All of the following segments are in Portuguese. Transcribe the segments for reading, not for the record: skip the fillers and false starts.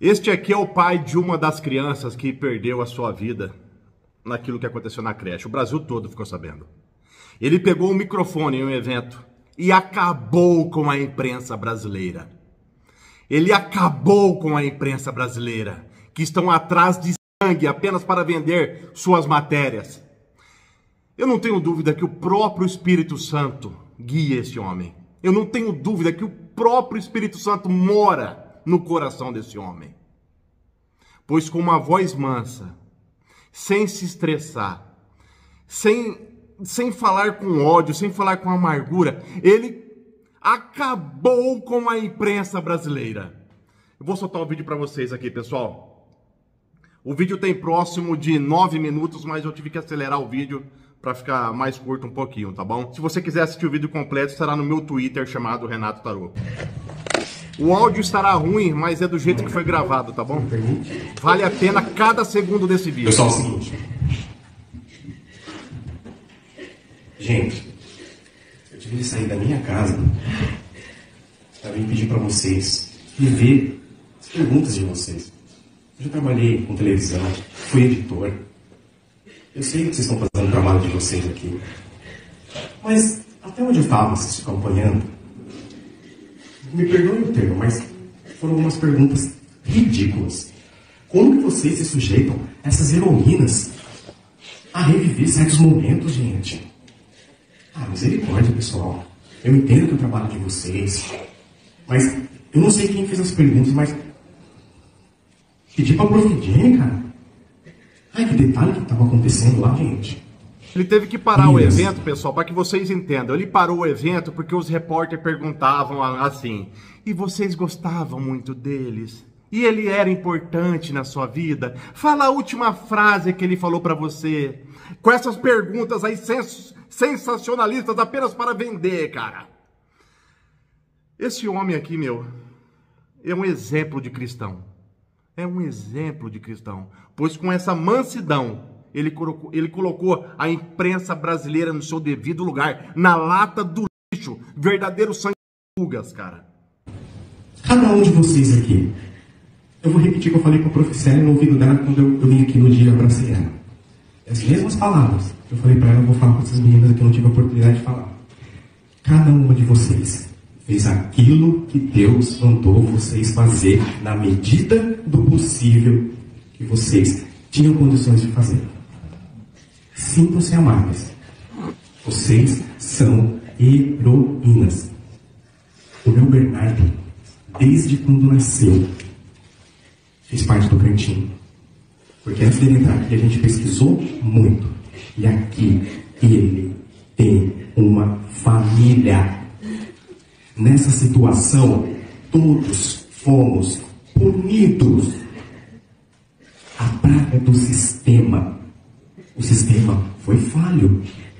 Este aqui é o pai de uma das crianças que perdeu a sua vida naquilo que aconteceu na creche. O Brasil todo ficou sabendo. Ele pegou o microfone em um evento e acabou com a imprensa brasileira. Ele acabou com a imprensa brasileira, que estão atrás de sangue apenas para vender suas matérias. Eu não tenho dúvida que o próprio Espírito Santo guia esse homem. Eu não tenho dúvida que o próprio Espírito Santo mora no coração desse homem. Pois com uma voz mansa, sem se estressar, sem falar com ódio, sem falar com amargura, ele acabou com a imprensa brasileira. Eu vou soltar o vídeo para vocês aqui, pessoal. O vídeo tem próximo de 9 minutos, mas eu tive que acelerar o vídeo para ficar mais curto um pouquinho, tá bom? Se você quiser assistir o vídeo completo, estará no meu Twitter, chamado Renato Tarô. O áudio estará ruim, mas é do jeito que foi gravado, tá bom? Vale a pena cada segundo desse vídeo. Pessoal, é o seguinte. Gente, eu tive que sair da minha casa para vir pedir para vocês rever as perguntas de vocês. Eu já trabalhei com televisão, fui editor. Eu sei que vocês estão fazendo o trabalho de vocês aqui. Mas até onde eu estava, vocês ficam acompanhando? Me perdoem o termo, mas foram algumas perguntas ridículas. Como que vocês se sujeitam a essas heroínas a reviver certos momentos, gente? Ah, misericórdia, pessoal. Eu entendo que é o trabalho de vocês, mas eu não sei quem fez as perguntas, mas pedi pra Providência, cara. Ai, que detalhe que estava acontecendo lá, gente. Ele teve que parar o evento, pessoal, para que vocês entendam. Ele parou o evento porque os repórteres perguntavam assim: e vocês gostavam muito deles? E ele era importante na sua vida? Fala a última frase que ele falou para você. Com essas perguntas aí sensacionalistas apenas para vender, cara. Esse homem aqui, meu, é um exemplo de cristão. É um exemplo de cristão. Pois com essa mansidão, ele colocou a imprensa brasileira no seu devido lugar, na lata do lixo, verdadeiro sanguessugas, cara. Cada um de vocês aqui, eu vou repetir o que eu falei com a professora no ouvido dela quando eu vim aqui no dia abracei ela. As mesmas palavras que eu falei para ela, eu vou falar com essas meninas aqui, eu não tive a oportunidade de falar. Cada uma de vocês fez aquilo que Deus mandou vocês fazer na medida do possível que vocês tinham condições de fazer. Sintam-se amadas. Vocês são heroínas. O meu Bernardo, desde quando nasceu, fez parte do cantinho. Porque antes dele entrar aqui, a gente pesquisou muito. E aqui ele tem uma família. Nessa situação, todos fomos punidos. A praga do sistema. O sistema foi falho.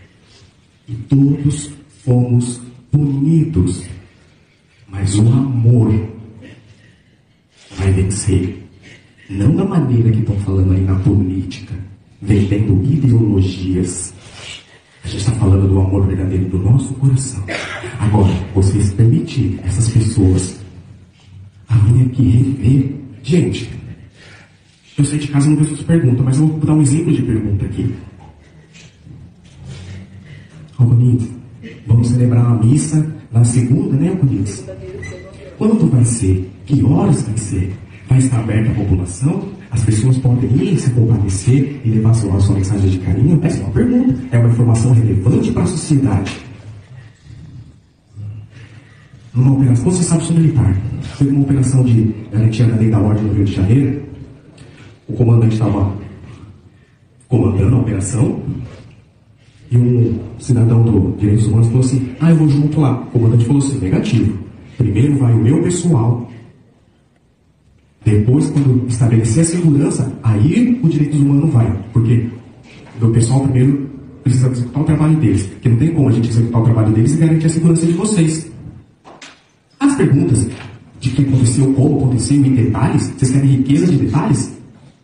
E todos fomos punidos. Mas o amor vai vencer. Não da maneira que estão falando aí na política, vendendo ideologias. A gente está falando do amor verdadeiro do nosso coração. Agora, vocês permitirem essas pessoas a virem aqui reviver. Gente, eu sei de casa não vejo suas perguntas, mas eu vou dar um exemplo de pergunta aqui. Alconides, vamos celebrar a missa na segunda, né, Alconides? Quando vai ser? Que horas vai ser? Vai estar aberta à população? As pessoas podem ir se compadecer e levar a sua mensagem de carinho? Essa é uma pergunta. É uma informação relevante para a sociedade. Numa operação, você sabe, sou militar. Teve uma operação de garantia da lei da ordem no Rio de Janeiro. O comandante estava comandando a operação e um cidadão do Direitos Humanos falou assim: eu vou junto lá. O comandante falou assim: negativo. Primeiro vai o meu pessoal. Depois, quando estabelecer a segurança, aí o Direitos Humanos vai. Porque o pessoal primeiro precisa executar o trabalho deles. Porque não tem como a gente executar o trabalho deles e garantir a segurança de vocês. As perguntas de que aconteceu, como aconteceu, em detalhes, vocês querem riqueza de detalhes?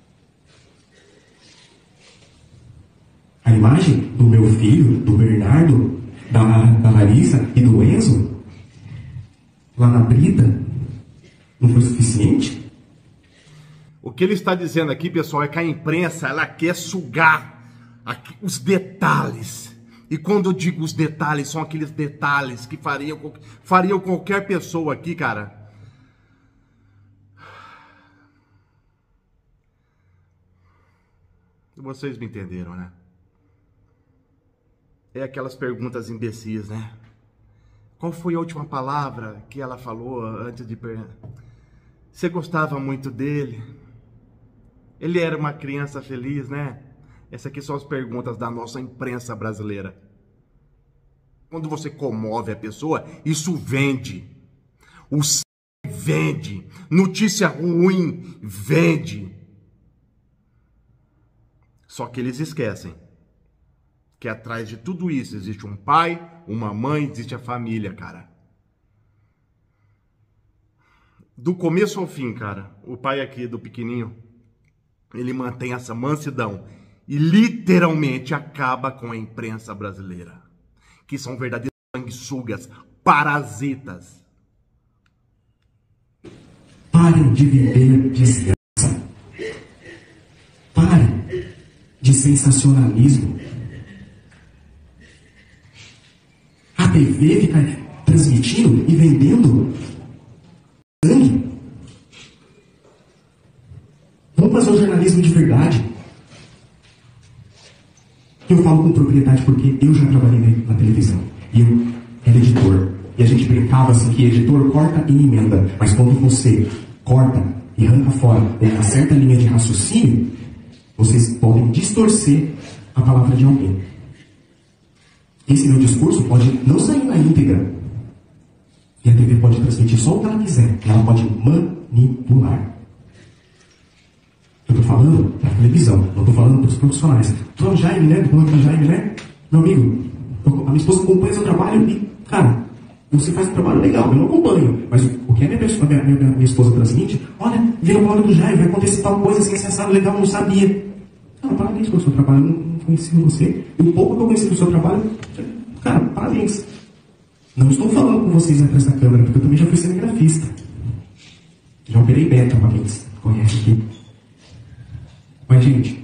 A imagem do meu filho, do Bernardo, da Larissa e do Enzo, lá na Brita, não foi suficiente? O que ele está dizendo aqui, pessoal, é que a imprensa, ela quer sugar os detalhes. E quando eu digo os detalhes, são aqueles detalhes que fariam qualquer pessoa aqui, cara. Vocês me entenderam, né? É aquelas perguntas imbecis, né? Qual foi a última palavra que ela falou antes de... Você gostava muito dele? Ele era uma criança feliz, né? Essas aqui são as perguntas da nossa imprensa brasileira. Quando você comove a pessoa, isso vende. O sangue vende. Notícia ruim vende. Só que eles esquecem que atrás de tudo isso existe um pai, uma mãe, existe a família, cara. Do começo ao fim, cara, o pai aqui do pequenininho, ele mantém essa mansidão e literalmente acaba com a imprensa brasileira, que são verdadeiros sanguessugas, parasitas. Parem de viver desgraça. Parem de sensacionalismo. A TV fica transmitindo e vendendo sangue. Vamos fazer um jornalismo de verdade. Eu falo com propriedade porque eu já trabalhei na televisão. E eu era editor. E a gente brincava assim que editor corta e emenda. Mas quando você corta e arranca fora uma certa linha de raciocínio, vocês podem distorcer a palavra de alguém. Esse meu discurso pode não sair na íntegra. E a TV pode transmitir só o que ela quiser. Ela pode manipular. Eu estou falando para a televisão, não estou falando para os profissionais. Estou Jaime, né? Estou falando para Jaime, né? Meu amigo, a minha esposa acompanha seu trabalho e, cara, você faz um trabalho legal, eu não acompanho. Mas o que a minha esposa transmite, olha, veio o blog do Jaime, vai acontecer tal coisa assim, sensacional, legal, não sabia. Cara, parabéns pelo seu trabalho, não conheci você. E o pouco que eu conheci do seu trabalho, cara, parabéns. Não estou falando com vocês atrás da câmera, porque eu também já fui cinegrafista. Já operei beta, para quem conhece aqui. Mas, gente,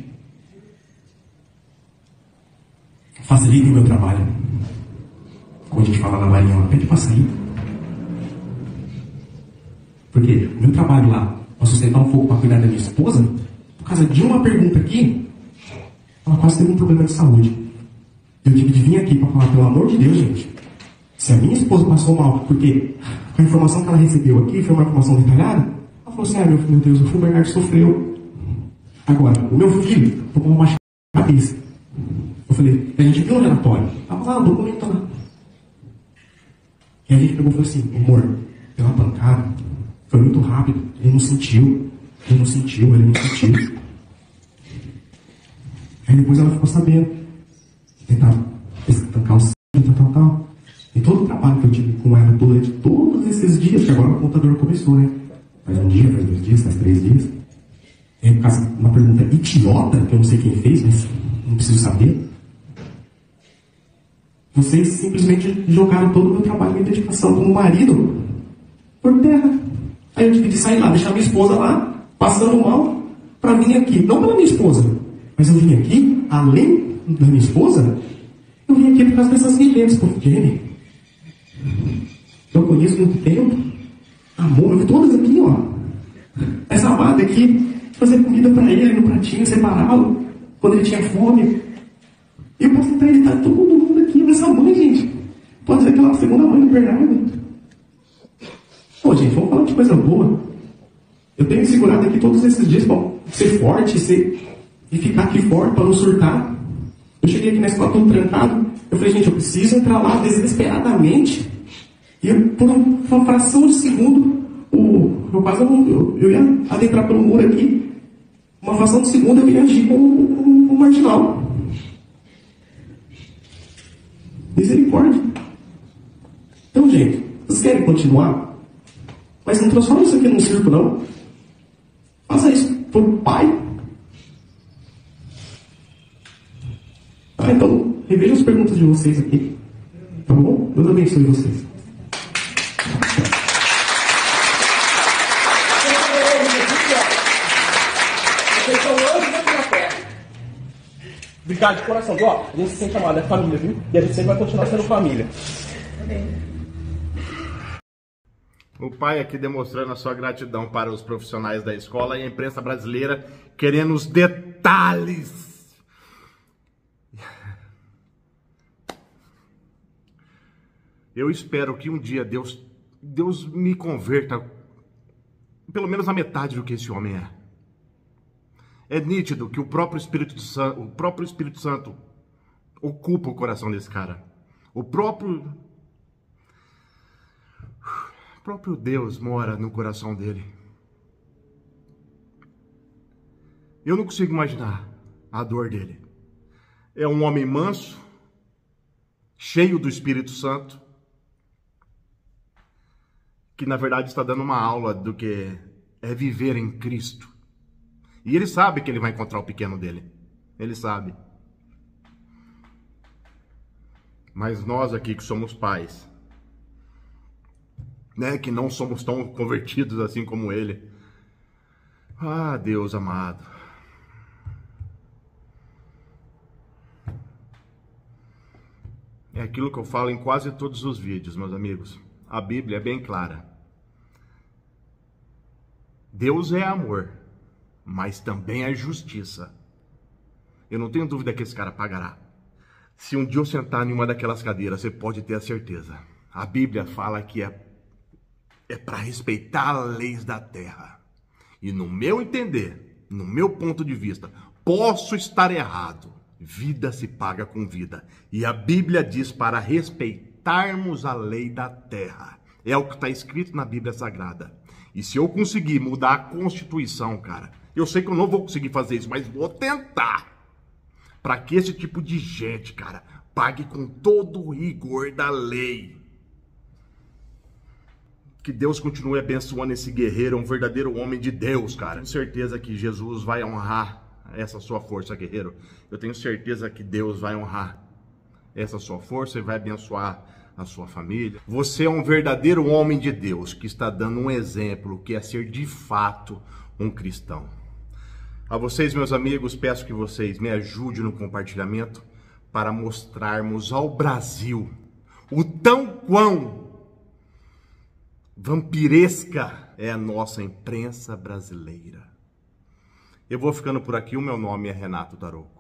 facilite o meu trabalho. Como a gente fala na Marinha, pede para sair. Porque o meu trabalho lá, para sustentar um pouco para cuidar da minha esposa, por causa de uma pergunta aqui, ela quase teve um problema de saúde. Eu tive de vir aqui para falar, pelo amor de Deus, gente, se a minha esposa passou mal, porque a informação que ela recebeu aqui foi uma informação detalhada, ela falou assim, meu Deus, o Bernardo sofreu. Agora, o meu filho tomou uma machada na cabeça. Eu falei, a gente viu um relatório. Ela falou, o documento tá lá. E a gente pegou e falou assim, amor, pela pancada, foi muito rápido, ele não sentiu. Aí depois ela ficou sabendo. Tentava tancar o sangue, tal. E todo o trabalho que eu tive com ela durante todos esses dias, que agora o contador começou, né? Faz um dia, faz 2 dias, faz 3 dias. É por causa de uma pergunta idiota, que eu não sei quem fez, mas não preciso saber. Vocês simplesmente jogaram todo o meu trabalho e minha dedicação como marido por terra. Aí eu tive de sair lá, deixar minha esposa lá, passando mal, para vir aqui. Não pela minha esposa, mas eu vim aqui, além da minha esposa, eu vim aqui por causa dessas meninas, porque eu conheço muito tempo. Amor, todas aqui, ó. Essa amada aqui, fazer comida para ele no pratinho, separá-lo, quando ele tinha fome. E eu posso tentar editar todo mundo aqui, essa mãe, gente. Pode ser aquela segunda mãe do Bernardo. Pô, gente, vamos falar de coisa boa. Eu tenho me segurado aqui todos esses dias para ser forte e ficar aqui forte para não surtar. Eu cheguei aqui na escola todo trancado. Eu falei, gente, eu preciso entrar lá desesperadamente. E eu, por uma fração de segundo, eu ia adentrar pelo muro aqui. Uma fração de segundo eu ia agir como um marginal. Misericórdia. Então, gente, vocês querem continuar? Mas não transforma isso aqui num circo, não. Faça isso por pai. Ah, então, reveja as perguntas de vocês aqui. Tá bom? Deus abençoe vocês. Obrigado de coração, viu? Ó, a gente se sente amado, é família, viu? E a gente sempre vai continuar sendo família. O pai aqui demonstrando a sua gratidão para os profissionais da escola e a imprensa brasileira querendo os detalhes. Eu espero que um dia Deus me converta pelo menos a metade do que esse homem é. É nítido que o próprio Espírito Santo ocupa o coração desse cara. O próprio Deus mora no coração dele. Eu não consigo imaginar a dor dele. É um homem manso, cheio do Espírito Santo, que na verdade está dando uma aula do que é viver em Cristo. E ele sabe que ele vai encontrar o pequeno dele. Ele sabe. Mas nós aqui que somos pais, né, que não somos tão convertidos assim como ele. Ah, Deus amado. É aquilo que eu falo em quase todos os vídeos, meus amigos. A Bíblia é bem clara. Deus é amor, mas também é justiça. Eu não tenho dúvida que esse cara pagará. Se um dia eu sentar em uma daquelas cadeiras, você pode ter a certeza. A Bíblia fala que é para respeitar as leis da terra. E no meu entender, no meu ponto de vista, posso estar errado. Vida se paga com vida. E a Bíblia diz para respeitarmos a lei da terra. É o que está escrito na Bíblia Sagrada. E se eu conseguir mudar a Constituição, cara, eu sei que eu não vou conseguir fazer isso, mas vou tentar. Para que esse tipo de gente, cara, pague com todo o rigor da lei. Que Deus continue abençoando esse guerreiro, um verdadeiro homem de Deus, cara. Tenho certeza que Jesus vai honrar essa sua força, guerreiro. Eu tenho certeza que Deus vai honrar essa sua força e vai abençoar a sua família. Você é um verdadeiro homem de Deus que está dando um exemplo que é ser de fato um cristão. A vocês, meus amigos, peço que vocês me ajudem no compartilhamento para mostrarmos ao Brasil o tão quão vampiresca é a nossa imprensa brasileira. Eu vou ficando por aqui, o meu nome é Renato Tarô.